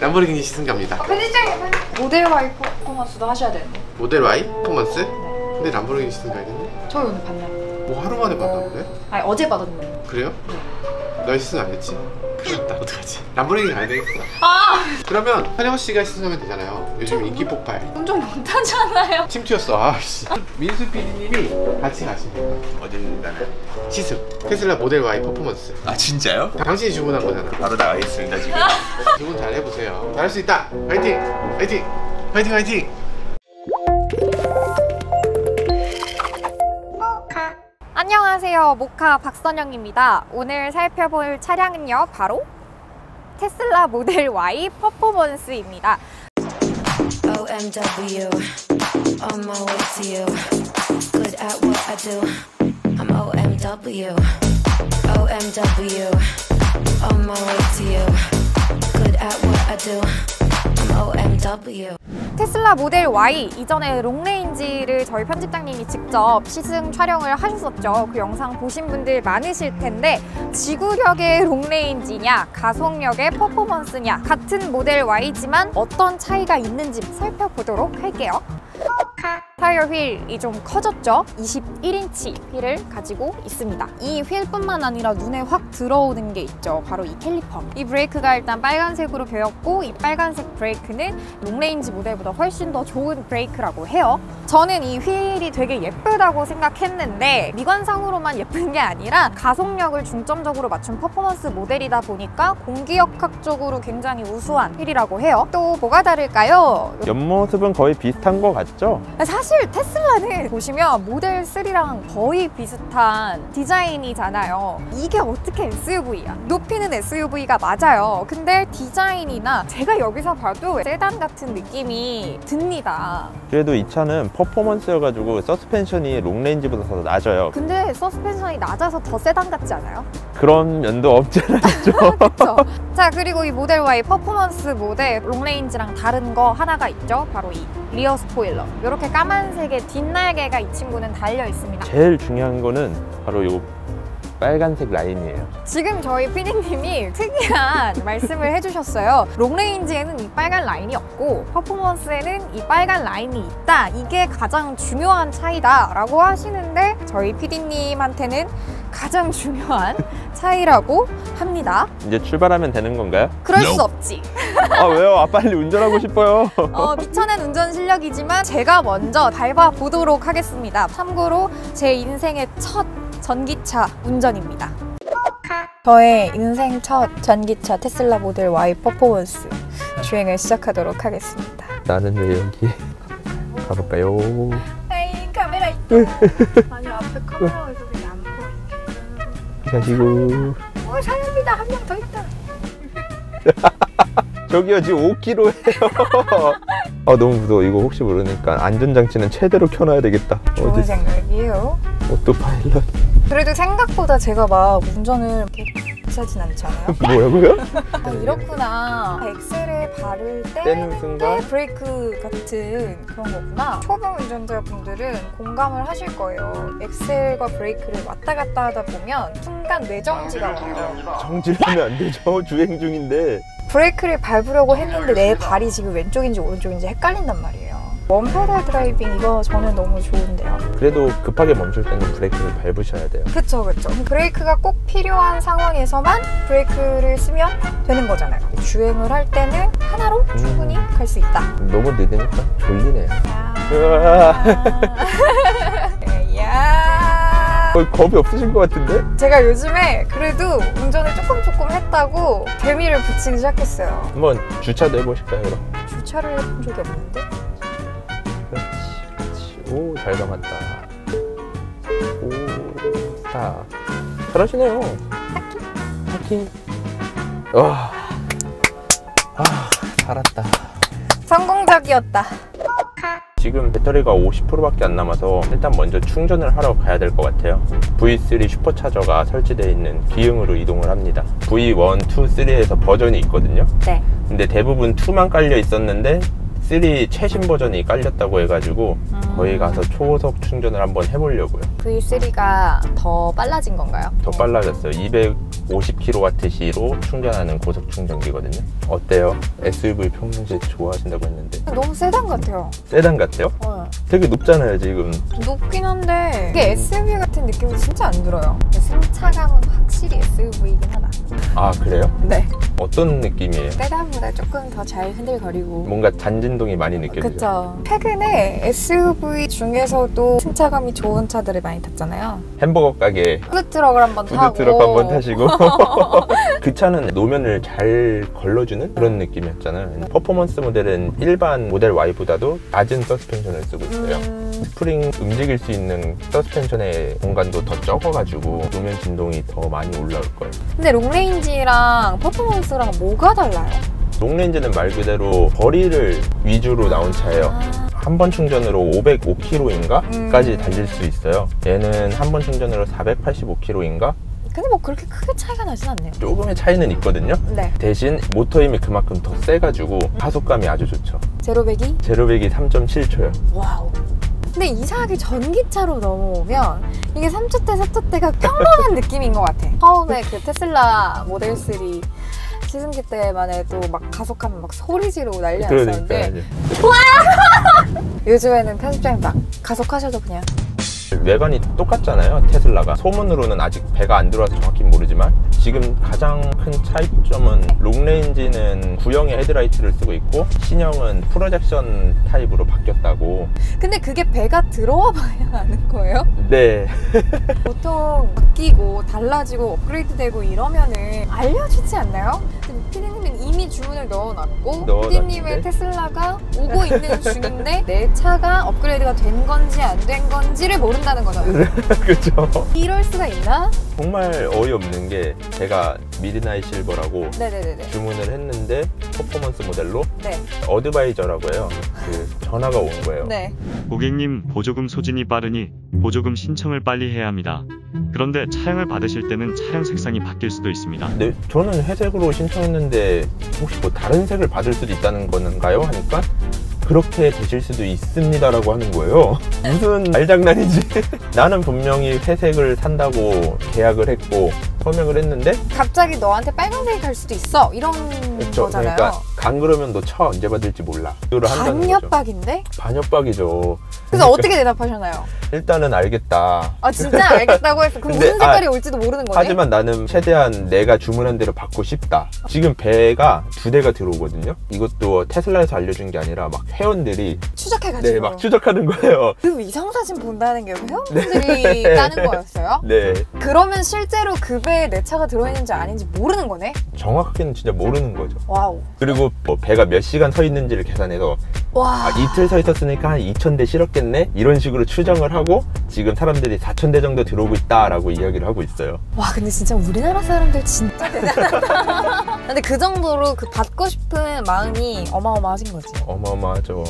람보르기니 시승갑니다. 편집장님, 모델 Y 퍼포먼스도 하셔야 되는데. 모델 Y 퍼포먼스? 네. 근데 람보르기니 시승가야겠네? 저희 오늘 봤나요? 뭐 하루 만에 봤다는데? 아니 어제 받았는데. 그래요? 네. 너 시승 안 했지? 큰일 났다. 어떡하지? 람보르기니 가야 되겠다. 아! 그러면 현영씨가 시승하면 되잖아요. 요즘 인기 폭발. 운전 못하잖아요. 팀 튀었어. 아씨. 민수 PD님이 같이 가시네요. 어딜 가나요? 시승. 테슬라 모델 Y 퍼포먼스. 아 진짜요? 당신이 주문한 거잖아. 바로 나가겠습니다 지금. 주문 잘 해보세요. 잘할 수 있다. 화이팅! 화이팅! 화이팅! 화이팅! 안녕하세요, 모카 박선영입니다. 오늘 살펴볼 차량은요, 바로 테슬라 모델 Y 퍼포먼스입니다. OMW, on my way to you. Good at what I do. I'm OMW, OMW, on my way to you. Good at what I do. I'm OMW. 테슬라 모델 Y, 이전에 롱레인지를 저희 편집장님이 직접 시승 촬영을 하셨었죠. 그 영상 보신 분들 많으실 텐데, 지구력의 롱레인지냐 가속력의 퍼포먼스냐, 같은 모델 Y지만 어떤 차이가 있는지 살펴보도록 할게요. 타이어 휠이 좀 커졌죠? 21인치 휠을 가지고 있습니다. 이 휠뿐만 아니라 눈에 확 들어오는 게 있죠. 바로 이 캘리퍼. 이 브레이크가 일단 빨간색으로 되었고, 이 빨간색 브레이크는 롱레인지 모델보다 훨씬 더 좋은 브레이크라고 해요. 저는 이 휠이 되게 예쁘다고 생각했는데, 미관상으로만 예쁜 게 아니라 가속력을 중점적으로 맞춘 퍼포먼스 모델이다 보니까 공기역학적으로 굉장히 우수한 휠이라고 해요. 또 뭐가 다를까요? 옆모습은 거의 비슷한 것 같죠? 사실 테슬라는 보시면 모델 3랑 거의 비슷한 디자인이잖아요. 이게 어떻게 SUV야? 높이는 SUV가 맞아요. 근데 디자인이나 제가 여기서 봐도 세단 같은 느낌이 듭니다. 그래도 이 차는 퍼포먼스여가지고 서스펜션이 롱레인지보다 더 낮아요. 근데 서스펜션이 낮아서 더 세단 같지 않아요? 그런 면도 없잖아 있죠. 그쵸? 자, 그리고 이 모델 Y 퍼포먼스 모델 롱레인지랑 다른 거 하나가 있죠. 바로 이 리어 스포일러. 이렇게 까만색의 뒷날개가 이 친구는 달려 있습니다. 제일 중요한 거는 바로 이 빨간색 라인이에요. 지금 저희 PD님이 특이한 말씀을 해주셨어요. 롱레인지에는 이 빨간 라인이 없고 퍼포먼스에는 이 빨간 라인이 있다. 이게 가장 중요한 차이다 라고 하시는데, 저희 PD님한테는 가장 중요한 차이라고 합니다. 이제 출발하면 되는 건가요? 그럴 수 없지. 아 왜요? 아 빨리 운전하고 싶어요. 미천한 운전 실력이지만 제가 먼저 밟아보도록 하겠습니다. 참고로 제 인생의 첫 전기차 운전입니다. 저의 인생 첫 전기차 테슬라 모델 Y 퍼포먼스 주행을 시작하도록 하겠습니다. 나는 왜 여기 가볼까요? 에이, 카메라 있다. 아니, 앞에 카메라에서 그게 안 보이네. 가지고 사람이다. 한 명 더 있다. 저기요 지금 5km예요. 아 너무 무서워. 이거 혹시 모르니까 안전장치는 최대로 켜놔야 되겠다. 좋은 생각이에요. 오토파일럿. 그래도 생각보다 제가 막 운전을 이렇게 하진 않지 않아요? 뭐라고요? 아, 이렇구나. 엑셀에 발을 떼는 떼는 순간? 게 브레이크 같은 그런 거구나. 초보 운전자분들은 공감을 하실 거예요. 엑셀과 브레이크를 왔다 갔다 하다 보면 순간 뇌정지가 와요. 정지하면 안 되죠. 주행 중인데. 브레이크를 밟으려고 했는데 내 발이 지금 왼쪽인지 오른쪽인지 헷갈린단 말이에요. 원페달 드라이빙, 이거 저는 너무 좋은데요. 그래도 급하게 멈출 때는 브레이크를 밟으셔야 돼요. 그쵸. 브레이크가 꼭 필요한 상황에서만 브레이크를 쓰면 되는 거잖아요. 주행을 할 때는 하나로 충분히 갈 수 있다. 너무 늦으니까 졸리네요. 야. 겁이 없으신 것 같은데? 제가 요즘에 그래도 운전을 조금 했다고 재미를 붙이기 시작했어요. 한번 주차도 해보실까요 그럼? 주차를 해본 적이 없는데? 그렇지. 오, 잘 감았다. 오, 자, 잘하시네요. 하킹. 와, 살았다. 성공적이었다. 지금 배터리가 50%밖에 안 남아서 일단 먼저 충전을 하러 가야 될 것 같아요. V3 슈퍼차저가 설치되어 있는 기흥으로 이동을 합니다. V1, 2, 3에서 버전이 있거든요. 네. 근데 대부분 2만 깔려 있었는데 3 최신 버전이 깔렸다고 해가지고 거기 가서 초속 충전을 한번 해보려고요. V3가 더 빨라진 건가요? 더 빨라졌어요. 50kWh로 충전하는 고속 충전기거든요. 어때요? SUV 평상시에 좋아하신다고 했는데 너무 세단 같아요. 세단 같아요? 되게 높잖아요 지금. 높긴 한데 이게 SUV 같은 느낌이 진짜 안 들어요. 승차감은 확실히 SUV이긴 하다. 아 그래요? 네. 어떤 느낌이에요? 세단보다 조금 더 잘 흔들거리고 뭔가 잔진동이 많이 느껴지죠? 그쵸. 최근에 SUV 중에서도 승차감이 좋은 차들을 많이 탔잖아요. 햄버거 가게 푸드트럭을 한번 타고 푸드트럭 한번 타시고 그 차는 노면을 잘 걸러주는 그런 느낌이었잖아요. 퍼포먼스 모델은 일반 모델 Y보다도 낮은 서스펜션을 쓰고 있어요. 스프링 움직일 수 있는 서스펜션의 공간도 더 적어가지고 노면 진동이 더 많이 올라올 거예요. 근데 롱레인지랑 퍼포먼스랑 뭐가 달라요? 롱레인지는 말 그대로 거리를 위주로 나온 차예요. 한 번 충전으로 505km인가까지 달릴 수 있어요. 얘는 한 번 충전으로 485km인가? 근데 뭐 그렇게 크게 차이가 나진 않네요. 조금의 차이는 있거든요. 네. 대신 모터 힘이 그만큼 더 세가지고 가속감이 아주 좋죠. 제로백이? 제로백이 3.7초요. 와우. 근데 이상하게 전기차로 넘어오면 이게 3초 대, 4초 대가 평범한 느낌인 것 같아. 처음에 그 테슬라 모델 3 시승기 때만 해도 막 가속하면 막 소리 지르고 난리 났었는데 요즘에는 편집장님 막 가속하셔도 그냥 외관이 똑같잖아요. 테슬라가 소문으로는 아직 배가 안 들어와서 정확히 모르지만 지금 가장 큰 차이점은 롱레인지는 구형의 헤드라이트를 쓰고 있고 신형은 프로젝션 타입으로 바뀌었다고. 근데 그게 배가 들어와 봐야 아는 거예요? 네. 보통 바뀌고 달라지고 업그레이드 되고 이러면은 알려주지 않나요? 피디님은 이미 주문을 넣어놨고 피디님의 테슬라가 오고 있는 중인데 내 차가 업그레이드가 된 건지 안 된 건지를 모른다는 거잖아요. 그렇죠. 이럴 수가 있나? 정말 어이없는 게 제가 미드나잇 실버라고 네네네네. 주문을 했는데 퍼포먼스 모델로 네. 어드바이저라고 해요. 그 전화가 온 거예요. 네. 고객님, 보조금 소진이 빠르니 보조금 신청을 빨리 해야 합니다. 그런데 차량을 받으실 때는 차량 색상이 바뀔 수도 있습니다. 네, 저는 회색으로 신청했는데 혹시 뭐 다른 색을 받을 수도 있다는 건가요? 하니까 그렇게 되실 수도 있습니다라고 하는 거예요. 무슨 말장난이지? 나는 분명히 회색을 산다고 계약을 했고 서명을 했는데 갑자기 너한테 빨간색이 갈 수도 있어 이런 그렇죠. 거잖아요. 그러니까 안 그러면 너 차 언제 받을지 몰라. 이거를 한다는 거죠. 반협박인데? 반협박이죠. 그래서 어떻게 대답하셨나요? 일단은 알겠다. 아 진짜 알겠다고 했어. 그럼 근데, 무슨 색깔이 올지도 모르는 거네? 하지만 나는 최대한 내가 주문한 대로 받고 싶다. 지금 배가 2대가 들어오거든요. 이것도 테슬라에서 알려준 게 아니라 막 회원들이 추적해가지고 네, 막 추적하는 거예요. 그 위성사진 본다는 게 회원분들이 따는 거였어요? 네. 그러면 실제로 그 배에 내 차가 들어있는지 아닌지 모르는 거네? 정확하게는 진짜 모르는 거죠. 와우. 그리고 뭐 배가 몇 시간 서 있는지를 계산해서 와. 아, 이틀 서 있었으니까 한 2,000대 실었겠네? 이런 식으로 추정을 하고 지금 사람들이 4,000대 정도 들어오고 있다라고 이야기를 하고 있어요. 와 근데 진짜 우리나라 사람들 진짜 대단하다. 근데 그 정도로 그 받고 싶은 마음이 어마어마하신 거지. 어마어마하죠.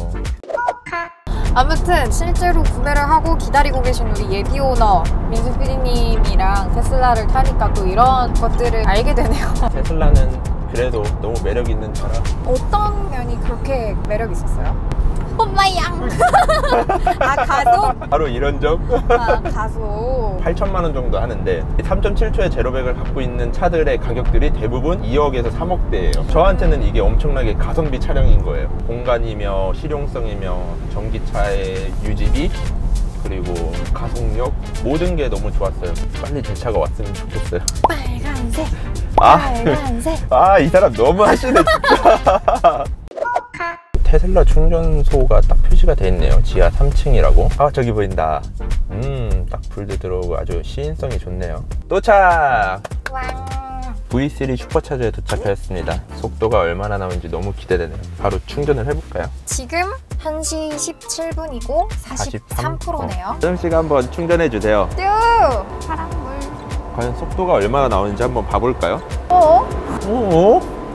아무튼 실제로 구매를 하고 기다리고 계신 우리 예비 오너 민수 PD님이랑 테슬라를 타니까 또 이런 것들을 알게 되네요. 테슬라는 그래도 너무 매력 있는 차라. 어떤 면이 그렇게 매력 있었어요? 엄마양. 아 가속? 바로 이런 점? 아 가속. 8천만 원 정도 하는데 3.7초의 제로백을 갖고 있는 차들의 가격들이 대부분 2억에서 3억대예요. 저한테는 이게 엄청나게 가성비 차량인 거예요. 공간이며 실용성이며 전기차의 유지비 그리고 가속력 모든 게 너무 좋았어요. 빨리 제 차가 왔으면 좋겠어요. 빨간색. 빨간색. 이 사람 너무 하시네 진짜. 테슬라 충전소가 딱 표시가 돼 있네요. 지하 3층이라고. 아 저기 보인다. 딱 불도 들어오고 아주 시인성이 좋네요. 도착! V3 슈퍼차저에 도착하였습니다. 속도가 얼마나 나오는지 너무 기대되네요. 바로 충전을 해볼까요? 지금 1시 17분이고 43%네요. 쌤씨가 한번 충전해주세요. 쭉! 파란불. 과연 속도가 얼마나 나오는지 한번 봐볼까요? 어?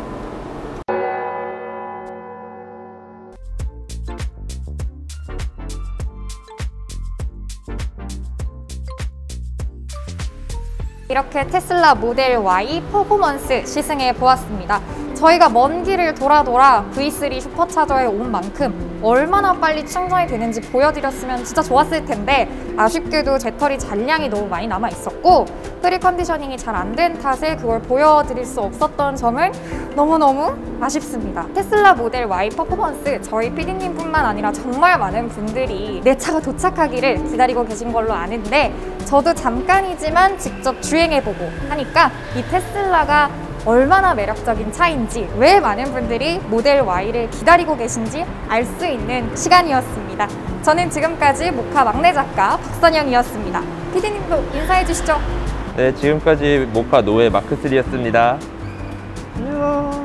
이렇게 테슬라 모델 Y 퍼포먼스 시승해 보았습니다. 저희가 먼 길을 돌아 V3 슈퍼차저에 온 만큼 얼마나 빨리 충전이 되는지 보여드렸으면 진짜 좋았을 텐데 아쉽게도 배터리 잔량이 너무 많이 남아 있었고 프리 컨디셔닝이 잘 안 된 탓에 그걸 보여드릴 수 없었던 점은 너무너무 아쉽습니다. 테슬라 모델 Y 퍼포먼스 저희 PD님뿐만 아니라 정말 많은 분들이 내 차가 도착하기를 기다리고 계신 걸로 아는데 저도 잠깐이지만 직접 주행해보고 하니까 이 테슬라가 얼마나 매력적인 차인지, 왜 많은 분들이 모델 Y를 기다리고 계신지 알 수 있는 시간이었습니다. 저는 지금까지 모카 막내 작가 박선영이었습니다. PD님도 인사해 주시죠. 네, 지금까지 모카 노예 마크3였습니다. 안녕.